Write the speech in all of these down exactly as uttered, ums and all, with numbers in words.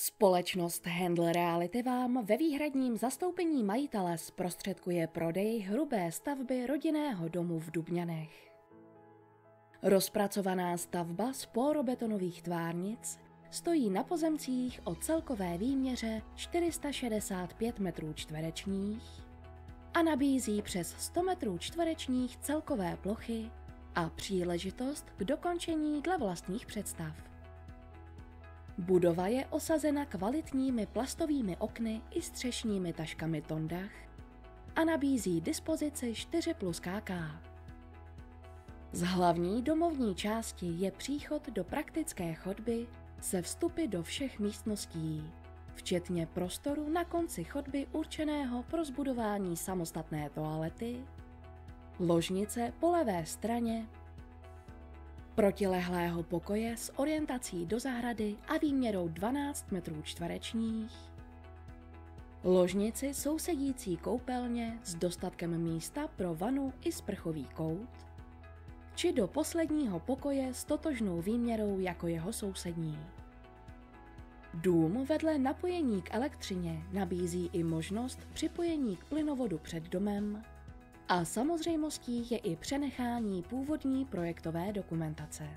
Společnost Handle Reality vám ve výhradním zastoupení majitele zprostředkuje prodej hrubé stavby rodinného domu v Dubňanech. Rozpracovaná stavba z pórobetonových tvárnic stojí na pozemcích o celkové výměře čtyři sta šedesát pět metrů čtverečních a nabízí přes sto metrů čtverečních celkové plochy a příležitost k dokončení dle vlastních představ. Budova je osazena kvalitními plastovými okny i střešními taškami Tondach a nabízí dispozici čtyři plus K K. Z hlavní domovní části je příchod do praktické chodby se vstupy do všech místností, včetně prostoru na konci chodby určeného pro zbudování samostatné toalety, ložnice po levé straně, protilehlého pokoje s orientací do zahrady a výměrou dvanáct metrů čtverečních, ložnici sousedící koupelně s dostatkem místa pro vanu i sprchový kout, či do posledního pokoje s totožnou výměrou jako jeho sousední. Dům vedle napojení k elektřině nabízí i možnost připojení k plynovodu před domem a samozřejmostí je i přenechání původní projektové dokumentace.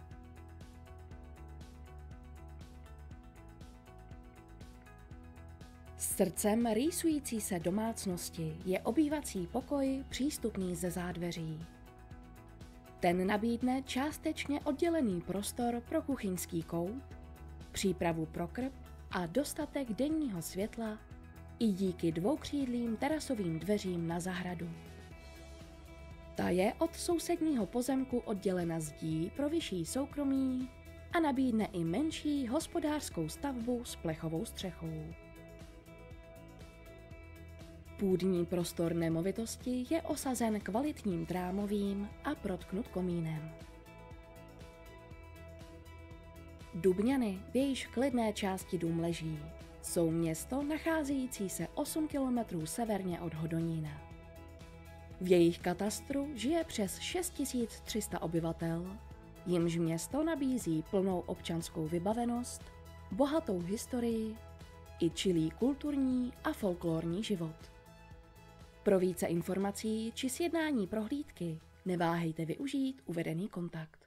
Srdcem rýsující se domácnosti je obývací pokoj přístupný ze zádveří. Ten nabídne částečně oddělený prostor pro kuchyňský kout, přípravu pro krb a dostatek denního světla i díky dvoukřídlým terasovým dveřím na zahradu. Ta je od sousedního pozemku oddělena zdí pro vyšší soukromí a nabídne i menší hospodářskou stavbu s plechovou střechou. Půdní prostor nemovitosti je osazen kvalitním trámovým a protknut komínem. Dubňany, v jejíž klidné části dům leží, jsou město nacházející se osm kilometrů severně od Hodonína. V jejich katastru žije přes šest tisíc tři sta obyvatel, jimž město nabízí plnou občanskou vybavenost, bohatou historii i čilý kulturní a folklorní život. Pro více informací či sjednání prohlídky neváhejte využít uvedený kontakt.